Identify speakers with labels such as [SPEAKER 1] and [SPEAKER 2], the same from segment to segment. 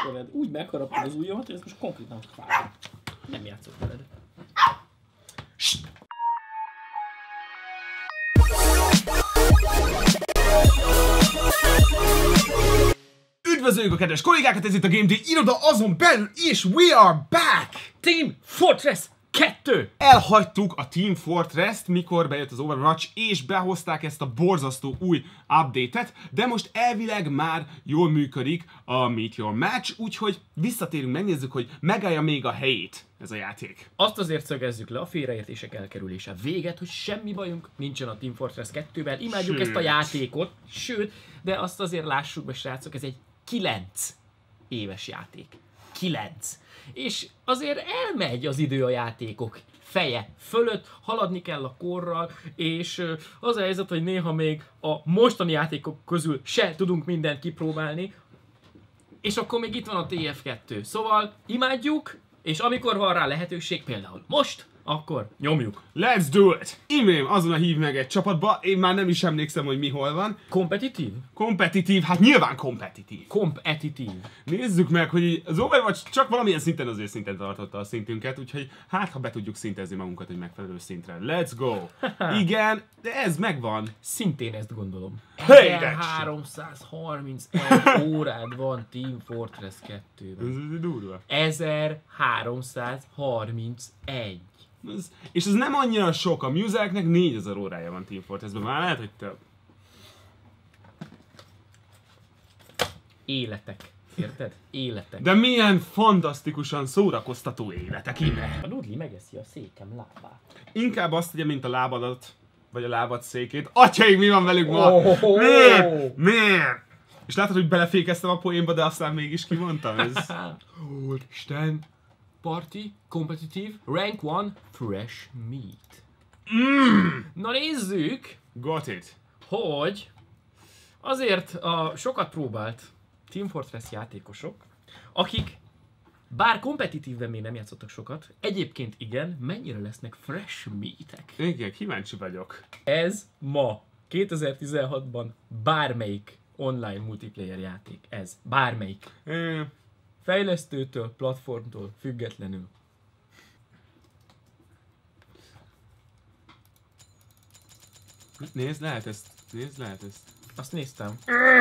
[SPEAKER 1] veled. Úgy megharaptad az ujjamat, hogy ez most konkrétan fáj. Nem játszok veled.
[SPEAKER 2] Üdvözöljük a kedves kollégákat, ez itt a Game Day iroda azon belül, és we are back!
[SPEAKER 1] Team Fortress 2!
[SPEAKER 2] Elhagytuk a Team Fortress-t, mikor bejött az Overwatch, és behozták ezt a borzasztó új update-et, de most elvileg már jól működik a Meteor Match, úgyhogy visszatérünk, megnézzük, hogy megállja még a helyét ez a játék.
[SPEAKER 1] Azt azért szögezzük le, a félreértések elkerülése véget, hogy semmi bajunk nincsen a Team Fortress 2-vel, imádjuk ezt a játékot, sőt, de azt azért lássuk be, srácok, ez egy 9 éves játék. 9. És azért elmegy az idő a játékok feje fölött, haladni kell a korral, és az a helyzet, hogy néha még a mostani játékok közül se tudunk mindent kipróbálni, és akkor még itt van a TF2. Szóval imádjuk, és amikor van rá lehetőség, például most, akkor nyomjuk.
[SPEAKER 2] Let's do it! Imrém, azonnal hív meg egy csapatba, én már nem is emlékszem, hogy mi hol van.
[SPEAKER 1] Kompetitív?
[SPEAKER 2] Kompetitív, hát nyilván kompetitív.
[SPEAKER 1] Kompetitív.
[SPEAKER 2] Nézzük meg, hogy az Overwatch csak valamilyen szinten azért szinten tartotta a szintünket, úgyhogy hát ha be tudjuk szintezni magunkat egy megfelelő szintre. Let's go! Igen, de ez megvan.
[SPEAKER 1] Szintén ezt gondolom.
[SPEAKER 2] Hey,
[SPEAKER 1] 1331 órád van Team Fortress 2-ben.
[SPEAKER 2] Ez durva.
[SPEAKER 1] 1331.
[SPEAKER 2] És ez nem annyira sok, a Museleknek 4000 órája van Team Fortressben, már lehet, hogy több.
[SPEAKER 1] Életek. Érted? Életek.
[SPEAKER 2] De milyen fantasztikusan szórakoztató életek, Imre!
[SPEAKER 1] A Nudli megeszi a székem lábát.
[SPEAKER 2] Inkább azt tegye, mint a lábadat, vagy a lábad székét. Atyaik, mi van velük ma?
[SPEAKER 1] Oh!
[SPEAKER 2] Miért? Miért? És látod, hogy belefékeztem a poénba, de aztán mégis kimondtam ez.
[SPEAKER 1] Úristen! Party, competitive, rank 1, fresh meat. Na nézzük,
[SPEAKER 2] Got it.
[SPEAKER 1] hogy azért a sokat próbált Team Fortress játékosok, akik bár kompetitívben még nem játszottak sokat, egyébként igen, mennyire lesznek fresh meatek.
[SPEAKER 2] Igen, kíváncsi vagyok.
[SPEAKER 1] Ez ma, 2016-ban bármelyik online multiplayer játék. Ez. Bármelyik. Fejlesztőtől, platformtól függetlenül.
[SPEAKER 2] Nézd, lehet ezt. Nézd, lehet ezt.
[SPEAKER 1] Azt néztem.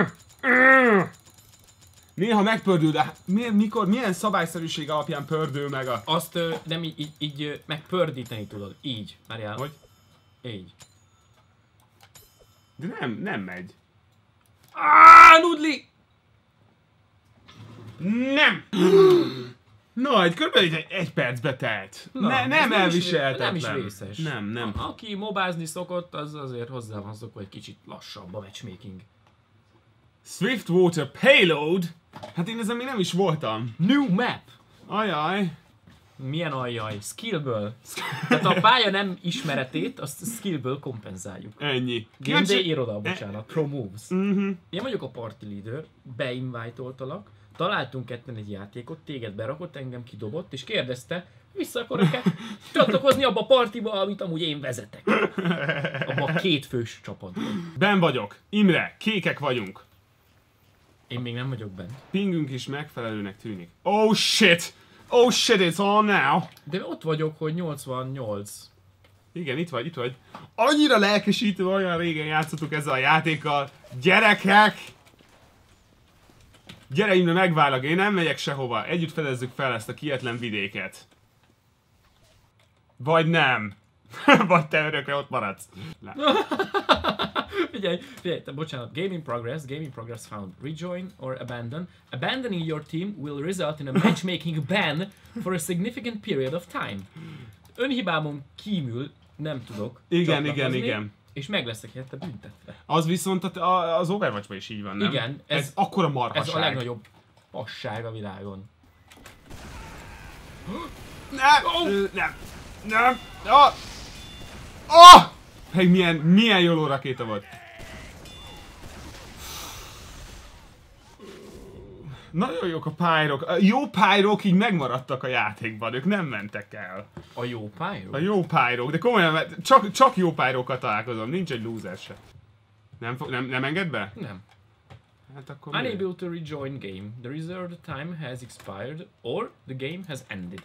[SPEAKER 2] Néha megpördül, de milyen szabályszerűség alapján pördül meg a...
[SPEAKER 1] Azt nem így megpördíteni tudod. Így. Várjál.
[SPEAKER 2] Hogy?
[SPEAKER 1] Így.
[SPEAKER 2] De nem megy.
[SPEAKER 1] Nudli!
[SPEAKER 2] Nem! Na, körülbelül egy percbe telt. Nem elviselhetetlen.
[SPEAKER 1] Nem is vészes.
[SPEAKER 2] Nem.
[SPEAKER 1] Aki mobázni szokott, az azért hozzá van szokva, hogy kicsit lassabb a matchmaking.
[SPEAKER 2] Swiftwater Payload? Hát én ezen még nem is voltam.
[SPEAKER 1] New map!
[SPEAKER 2] Ajaj.
[SPEAKER 1] Milyen ajjaj? Skillből. Tehát a pálya nem ismeretét, azt skillből kompenzáljuk.
[SPEAKER 2] Ennyi.
[SPEAKER 1] Game Day iroda, bocsánat. Pro Moves. Én vagyok a party leader, beinvite-oltalak, találtunk ketten egy játékot, téged berakott, engem kidobott, és kérdezte, vissza akarok-e csatlakozni abba a partiba, amit amúgy én vezetek. Abba a 2 fős csapatban.
[SPEAKER 2] Ben vagyok. Imre, kékek vagyunk.
[SPEAKER 1] Én még nem vagyok bent.
[SPEAKER 2] Pingünk is megfelelőnek tűnik. Oh shit! Oh shit, it's on now!
[SPEAKER 1] De ott vagyok, hogy 88.
[SPEAKER 2] Igen, itt vagy. Annyira lelkesítő, olyan régen játszottuk ezzel a játékkal. Gyerekek! Gyere Imre, megvárlak, én nem megyek sehova. Együtt fedezzük fel ezt a kietlen vidéket. Vagy nem. Vagy te örökre ott maradsz.
[SPEAKER 1] Figyelj, bocsánat. Game in progress found. Rejoin or abandon. Abandoning your team will result in a matchmaking ban for a significant period of time. Önhibámon kívül nem tudok
[SPEAKER 2] Igen.
[SPEAKER 1] És meg leszek érte büntetve.
[SPEAKER 2] Az viszont az Overwatchban is így van, nem?
[SPEAKER 1] Igen.
[SPEAKER 2] Ez akkora marhaság.
[SPEAKER 1] Ez a legnagyobb passág a világon.
[SPEAKER 2] Nem. Hey, milyen jóló rakéta volt. Nagyon jók a pyrok. A jó pyrok így megmaradtak a játékban, ők nem mentek el.
[SPEAKER 1] A jó pyrok?
[SPEAKER 2] A jó pyrok, de komolyan, csak jó pyrokkal találkozom, nincs egy loser se. Nem enged be?
[SPEAKER 1] Nem.
[SPEAKER 2] Hát akkor
[SPEAKER 1] Unable to rejoin game. The reserved time has expired, or the game has ended.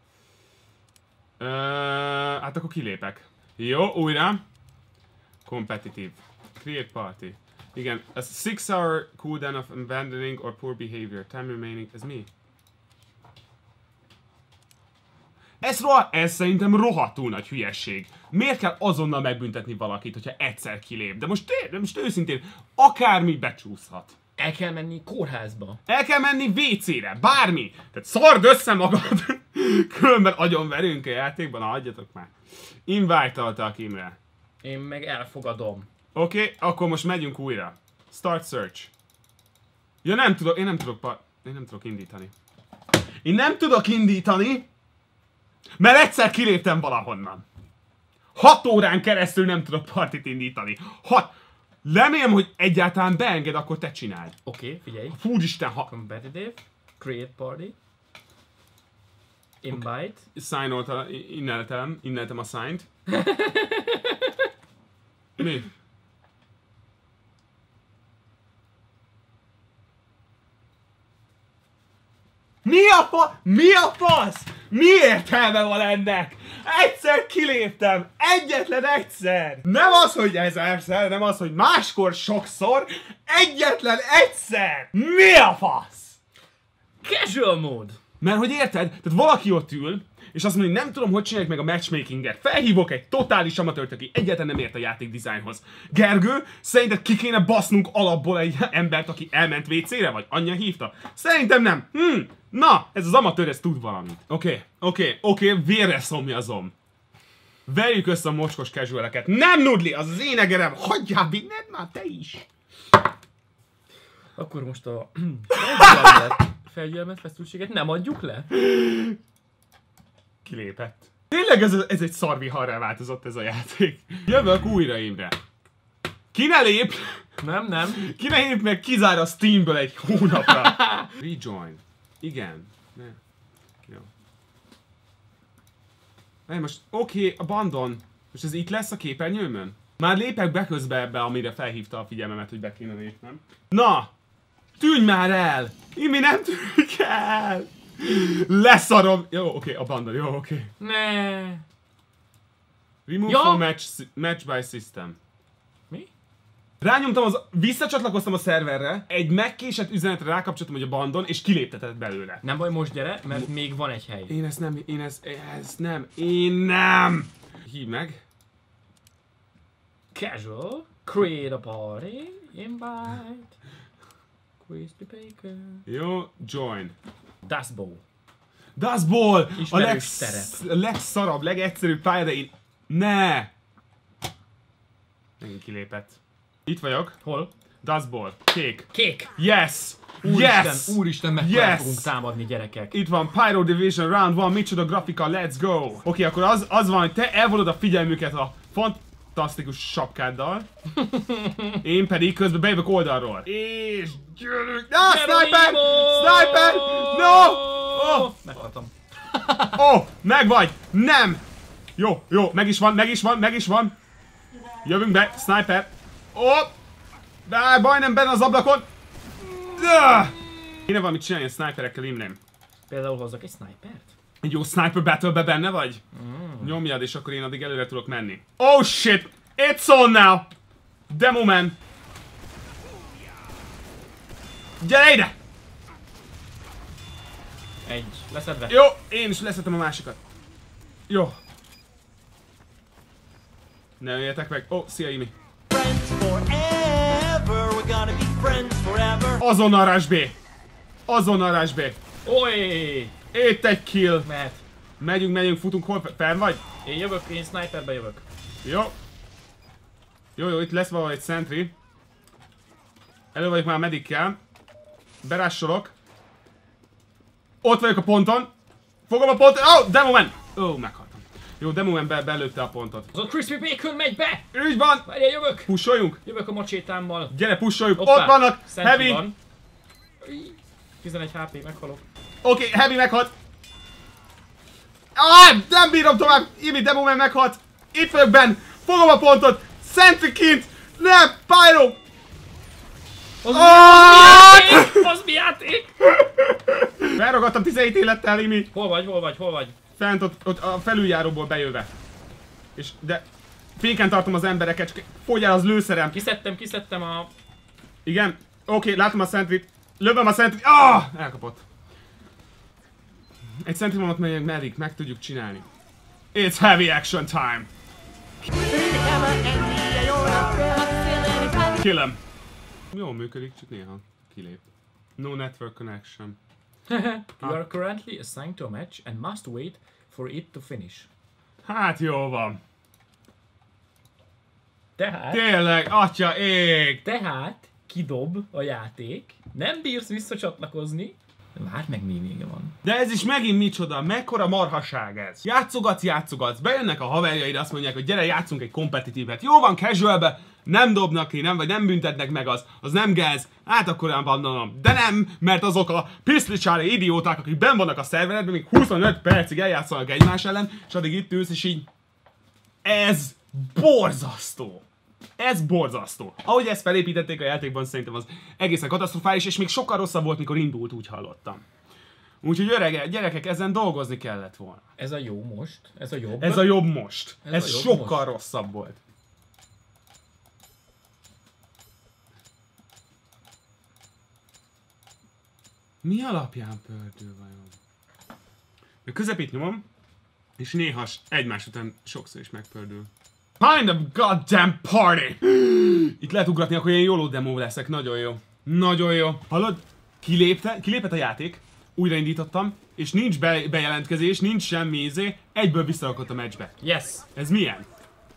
[SPEAKER 2] Hát akkor kilépek. Jó, újra. Competitive. Create party. Igen, a 6 hour cooldown of abandoning or poor behavior. Time remaining. Ez mi? Ez szerintem rohadtul nagy hülyesség. Miért kell azonnal megbüntetni valakit, hogyha egyszer kilép? De most őszintén, akármi becsúszhat.
[SPEAKER 1] El kell menni kórházba.
[SPEAKER 2] El kell menni WC-re, bármi. Tehát szard össze magad. Különben agyonverünk a játékban, adjatok már. Invite-altak Imre.
[SPEAKER 1] Én meg elfogadom.
[SPEAKER 2] Oké, akkor most megyünk újra. Start search. Ja, nem tudok, én nem tudok indítani. Én nem tudok indítani, mert egyszer kiléptem valahonnan. 6 órán keresztül nem tudok partit indítani. Remélem, hogy egyáltalán beenged, akkor te csináld.
[SPEAKER 1] Oké, figyelj.
[SPEAKER 2] Úristen,
[SPEAKER 1] Competitive. Create party. Invite.
[SPEAKER 2] Inneltem a sign-t. Mi? Mi a fasz? Mi értelme van ennek? Egyszer kiléptem! Egyetlen egyszer! Nem az, hogy ezerszer, nem az, hogy máskor sokszor, egyetlen egyszer! Mi a fasz?
[SPEAKER 1] Casual mode.
[SPEAKER 2] Mert hogy érted? Tehát valaki ott ül, és azt mondja, hogy nem tudom, hogy csinálják meg a matchmakinget. Felhívok egy totális amatőrt, aki egyáltalán nem ért a játék dizájnhoz. Gergő, szerinted ki kéne basznunk alapból egy embert, aki elment WC-re, vagy anyja hívta? Szerintem nem. Na, ez az amatőr, ez tud valamit. Oké, vérre szomjazom. Verjük össze a mocskos casualeket. Nem nudli, az én egerem. Hagyjál, vinned már te is.
[SPEAKER 1] Akkor most a felgyelmet, feszültséget nem adjuk le?
[SPEAKER 2] Kilépett. Tényleg ez egy szarviharrá változott ez a játék. Jövök újra, Imre. Ki ne lép?
[SPEAKER 1] Nem.
[SPEAKER 2] Ki ne lép meg, kizár a Steamből egy hónapra. Rejoin. Igen. Ne. Jó. Most oké, abandon. Most ez itt lesz a képernyőmön? Már lépek be közbe ebbe, amire felhívta a figyelmemet, hogy be kéne lépnem. Na! Tűnj már el! Imi, nem tűnj el! Leszarom! Jó, oké, abandon, jó, oké.
[SPEAKER 1] Ne.
[SPEAKER 2] Remove from match by system.
[SPEAKER 1] Mi?
[SPEAKER 2] Rányomtam, visszacsatlakoztam a szerverre, egy megkésett üzenetre rákapcsoltam, hogy abandon, és kiléptetett belőle.
[SPEAKER 1] Nem baj, most gyere, mert még van egy hely.
[SPEAKER 2] Én nem! Hívd meg.
[SPEAKER 1] Casual. Create a party. Invite. Crispy bacon.
[SPEAKER 2] Jó, join.
[SPEAKER 1] Dust Bowl.
[SPEAKER 2] Dust Bowl! A
[SPEAKER 1] terep.
[SPEAKER 2] legszarabb, legegyszerűbb pálya, de én... Ne! Megint kilépett. Itt vagyok.
[SPEAKER 1] Hol?
[SPEAKER 2] Dust Bowl. Kék. Yes!
[SPEAKER 1] Úristen, meg fogunk támadni, gyerekek.
[SPEAKER 2] Itt van Pyro Division Round 1, micsoda grafika, let's go! Oké, akkor az van, hogy te elvonod a figyelmüket a fantasztikus sapkáddal. Én pedig közben bejövök oldalról. És gyerünk! Sniper! Sniper! No!
[SPEAKER 1] Meghaltam.
[SPEAKER 2] Meg vagy! Nem! Jó, meg is van. Jövünk be, sniper. De majdnem benne az ablakon. Kéne valamit csinálni a sniperekkel, Imrém.
[SPEAKER 1] Például hozzak egy snipert?
[SPEAKER 2] Egy jó sniper battle-be benne vagy? Nyomjad, és akkor én addig előre tudok menni. Oh shit! It's on now! Demo man! Gyere ide!
[SPEAKER 1] Egy. Leszedve.
[SPEAKER 2] Jó, én is leszedtem a másikat. Jó. Ne öljetek meg. Szia Imi. Azonnal rush B.
[SPEAKER 1] Oly!
[SPEAKER 2] Itt egy kill.
[SPEAKER 1] Mehet.
[SPEAKER 2] Megyünk, futunk, hol fenn vagy?
[SPEAKER 1] Én sniperbe jövök.
[SPEAKER 2] Jó, itt lesz valahogy egy sentry. Elő vagyok már medikkel. Berássolok. Ott vagyok a ponton. Fogom a pontot. Demo man! Meghaltam. Jó, Demo man belőtte a pontot.
[SPEAKER 1] Az a Crispy Bacon megy be!
[SPEAKER 2] Úgy van!
[SPEAKER 1] Várjál, jövök!
[SPEAKER 2] Pusholjunk!
[SPEAKER 1] Jövök a macsétámmal.
[SPEAKER 2] Gyere, pusholjuk!
[SPEAKER 1] Hoppá.
[SPEAKER 2] Ott vannak!
[SPEAKER 1] Sentry
[SPEAKER 2] Heavy!
[SPEAKER 1] van. 11 HP, meghalok.
[SPEAKER 2] Oké, Heavy meghalt! Nem bírom tovább! Imi, Demo man meghalt! Itt vagyok benn! Fogom a pontot! Sentry kint! Nem! Pyro!
[SPEAKER 1] Az mi játék?
[SPEAKER 2] Felragadtam 17 élettel, Imi.
[SPEAKER 1] Hol vagy?
[SPEAKER 2] Fent ott a felüljáróból bejöve. De féken tartom az embereket, csak fogy el az lőszerem.
[SPEAKER 1] Kiszedtem a...
[SPEAKER 2] Igen. Oké, látom a szentrit. Lövöm a szentrit. Elkapott. Egy szentrimonot merik, meg tudjuk csinálni. It's heavy action time. Killem. Jól működik, csak néha kilép. No network connection.
[SPEAKER 1] You are currently assigned to a match and must wait for it to finish.
[SPEAKER 2] Hát jó van.
[SPEAKER 1] Tehát...
[SPEAKER 2] Tényleg, atya ég!
[SPEAKER 1] Tehát kidob a játék, nem bírsz visszacsatlakozni, várj meg, mi vége van.
[SPEAKER 2] De ez is megint micsoda, mekkora marhaság ez. Játszogatsz, bejönnek a haverjaid, azt mondják, hogy gyere, játszunk egy kompetitívet. Jó van, casualbe, nem dobnak ki, vagy nem büntetnek meg az nem gáz, hát akkor nem vannom. De nem, mert azok a piszlicsári idióták, akik benn vannak a szerveredben, még 25 percig eljátszanak egymás ellen, és addig itt ülsz, és így... Ez borzasztó. Ez borzasztó. Ahogy ezt felépítették a játékban, szerintem az egészen katasztrofális, és még sokkal rosszabb volt, mikor indult, úgy hallottam. Úgyhogy gyerekek, ezen dolgozni kellett volna.
[SPEAKER 1] Ez a jó most? Ez a jobb?
[SPEAKER 2] Ez a jobb most. Ez
[SPEAKER 1] jobb
[SPEAKER 2] sokkal
[SPEAKER 1] most.
[SPEAKER 2] rosszabb volt. Mi alapján pördül vajon? A közepét nyomom, és néha egymás után sokszor is megpördül. Find a goddamn party! Itt lehet ugratni, akkor ilyen YOLO demo leszek. Nagyon jó. Nagyon jó. Hallod? Kilépett a játék. Újraindítottam. És nincs bejelentkezés, nincs semmi izé. Egyből visszarakott a meccsbe.
[SPEAKER 1] Yes!
[SPEAKER 2] Ez milyen?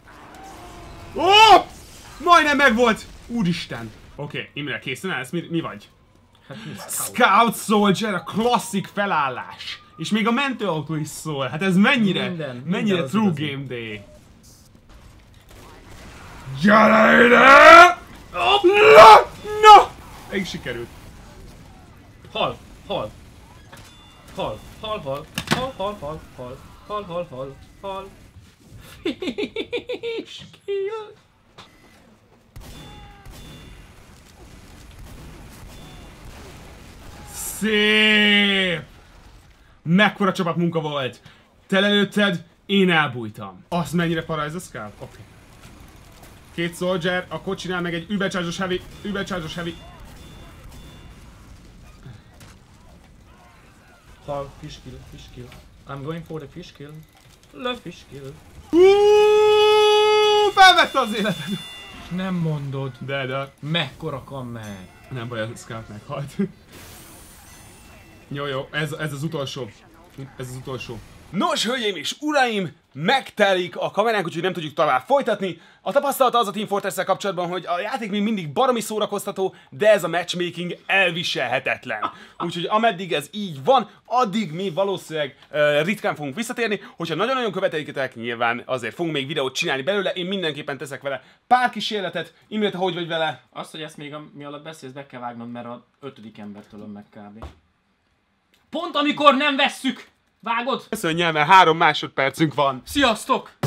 [SPEAKER 2] Oh! Majdnem megvolt! Úristen! Oké, Imre, készen állsz? Mi vagy?
[SPEAKER 1] Hát mi
[SPEAKER 2] Scout Soldier, a klasszik felállás. És még a mentőautó is szól. Hát ez mennyire
[SPEAKER 1] minden
[SPEAKER 2] true game day. Gyere ide! No! Még sikerült.
[SPEAKER 1] Hal. Fish kill.
[SPEAKER 2] Szép! Mekkora csapatmunka volt! Te lelőtted, én elbújtam. Azt mennyire para ez a scout? Oké. Két soldier, akkor csinál meg egy übercharge-os heavy.
[SPEAKER 1] Hal, fish kill. I'm going for the fish kill. Love fish kill.
[SPEAKER 2] Felvette az életed!
[SPEAKER 1] Nem mondod.
[SPEAKER 2] De.
[SPEAKER 1] Mekkora kammer.
[SPEAKER 2] Nem baj, a scout meghalt. Jó, ez az utolsó. Nos, hölgyeim és uraim, megtelik a kameránk, úgyhogy nem tudjuk tovább folytatni. A tapasztalata az a Team Fortress-szel kapcsolatban, hogy a játék még mindig baromi szórakoztató, de ez a matchmaking elviselhetetlen. Úgyhogy ameddig ez így van, addig mi valószínűleg ritkán fogunk visszatérni. Hogyha nagyon-nagyon követelitek, nyilván azért fogunk még videót csinálni belőle, én mindenképpen teszek vele pár kísérletet. Imre, te hogy vagy vele?
[SPEAKER 1] Azt, hogy ezt még mi alatt beszélsz, be kell vágnod, mert a 5. embertől meg kb. Pont amikor nem vesszük! Vágod?
[SPEAKER 2] Köszönjel, mert 3 másodpercünk van.
[SPEAKER 1] Sziasztok!